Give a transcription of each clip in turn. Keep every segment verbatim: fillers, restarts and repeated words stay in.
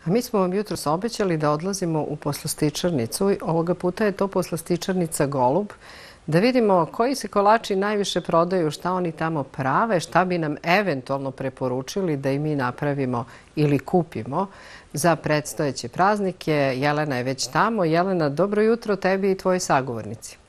A mi smo vam jutros obećali da odlazimo u poslastičarnicu. Ovoga puta je to poslastičarnica Golub. Da vidimo koji se kolači najviše prodaju, šta oni tamo prave, šta bi nam eventualno preporučili da i mi napravimo ili kupimo za predstojeće praznike. Jelena je već tamo. Jelena, dobro jutro tebi i tvoji sagovornici.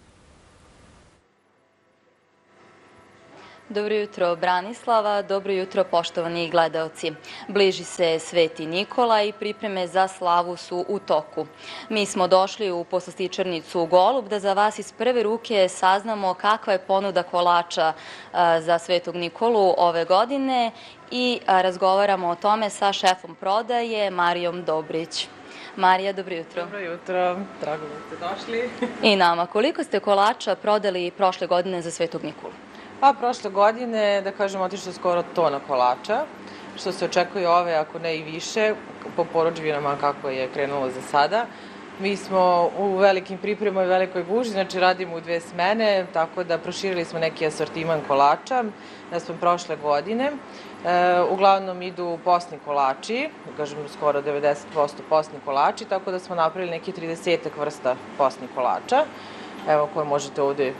Dobro jutro, Branislava. Dobro jutro, poštovani gledaoci. Bliži se Sveti Nikola i pripreme za slavu su u toku. Mi smo došli u poslastičarnicu Golub da za vas iz prve ruke saznamo kakva je ponuda kolača za Svetog Nikolu ove godine i razgovaramo o tome sa šefom prodaje Marijom Dobrić. Marija, dobro jutro. Dobro jutro, drago da ste došli. I nama. Koliko ste kolača prodali prošle godine za Svetog Nikolu? Pa prošle godine, da kažem, otišlo skoro tona kolača, što se očekuje ove, ako ne i više, po porudžbinama kako je krenulo za sada. Mi smo u velikim pripremama i velikoj gužvi, znači radimo u dve smene, tako da proširili smo neki asortiman kolača da smo prošle godine. E, uglavnom idu posni kolači, da kažem skoro devedeset posto posni kolači, tako da smo napravili neki tridesetak vrsta posnih kolača, evo koje možete ovde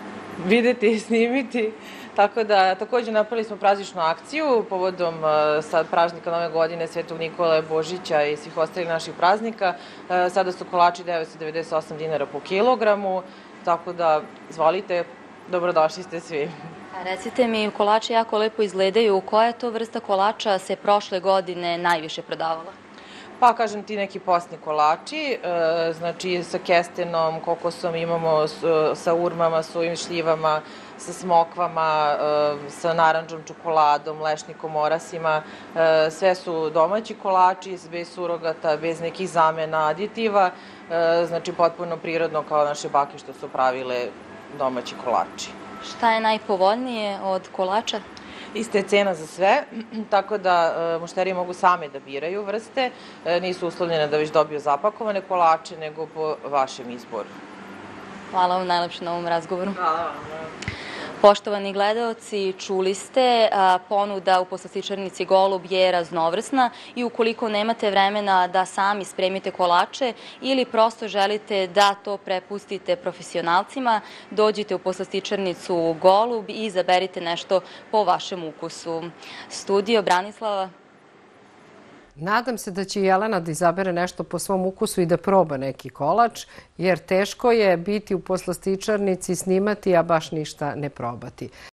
videti i snimiti. Tako da, takođe napravili smo prazničnu akciju povodom sad praznika Nove godine, Svetog Nikole, Božića i svih ostalih naših praznika. Sada su kolači devetsto devedeset osam dinara po kilogramu, tako da, izvolite, dobrodošli ste svi. A recite mi, kolači jako lepo izgledaju. Koja to vrsta kolača se prošle godine najviše prodavala? Pa, kažem ti, neki posni kolači, znači sa kestenom, kokosom, imamo sa urmama, sujim šljivama, sa smokvama, sa naranđom čokoladom, lešnikom, orasima. Sve su domaći kolači, bez surogata, bez nekih zamena, aditiva, znači potpuno prirodno kao naše bake što su pravile domaći kolači. Šta je najpovoljnije od kolača? Ista je cena za sve, tako da mušterije mogu same da biraju vrste, nisu uslovljene da već dobiju zapakovane kolače, nego po vašem izboru. Hvala vam najlepše na ovom razgovoru. Hvala vam. Poštovani gledaoci, čuli ste, ponuda u poslastičarnici Golub je raznovrsna i ukoliko nemate vremena da sami spremite kolače ili prosto želite da to prepustite profesionalcima, dođite u poslastičarnicu Golub i izaberite nešto po vašem ukusu. Studio Branislava. Nadam se da će Jelena da izabere nešto po svom ukusu i da proba neki kolač, jer teško je biti u poslastičarnici, snimati, a baš ništa ne probati.